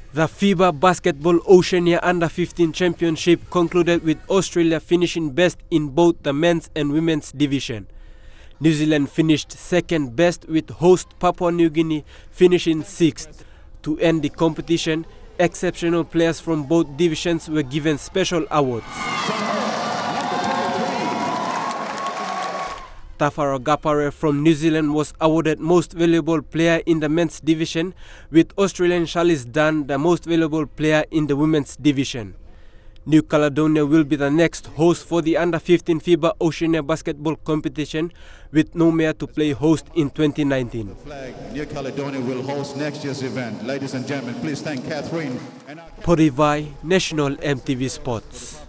The FIBA Basketball Oceania Under-15 Championship concluded with Australia finishing best in both the men's and women's division. New Zealand finished second best with host Papua New Guinea finishing sixth. To end the competition, exceptional players from both divisions were given special awards. Tafara Gapare from New Zealand was awarded Most Valuable Player in the men's division, with Australian Charlize Dunn the Most Valuable Player in the women's division. New Caledonia will be the next host for the Under-15 FIBA Oceania basketball competition, with Nomea to play host in 2019. New Caledonia will host next year's event. Ladies and gentlemen, please thank Catherine. Podivai, National MTV Sports.